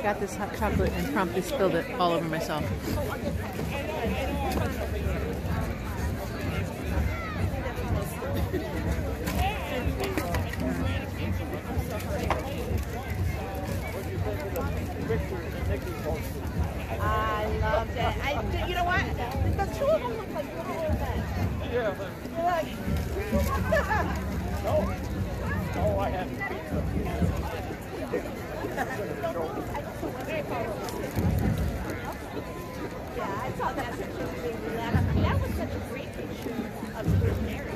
got this hot chocolate and promptly spilled it all over myself. I loved it. You know what? The two of them look like little old men. Yeah. You're like, No, I haven't. yeah, I saw that picture. That was such a great picture of his marriage.